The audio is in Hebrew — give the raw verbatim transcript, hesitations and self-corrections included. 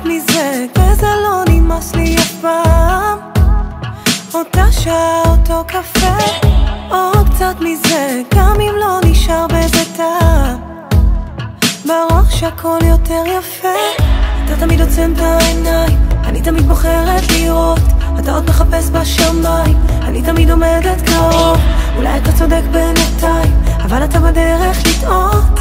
מזה, וזה לא נמאס לי אף פעם. אותה שעה, אותו קפה, עוד קצת מזה, גם אם לא נשאר בזה טעם. בראש הכל יותר יפה, אתה תמיד עוצם את העיניים, אני תמיד בוחרת לראות, אתה עוד מחפש בשמיים, אני תמיד עומדת קרוב. אולי אתה צודק בינתיים, אבל אתה בדרך לטעות.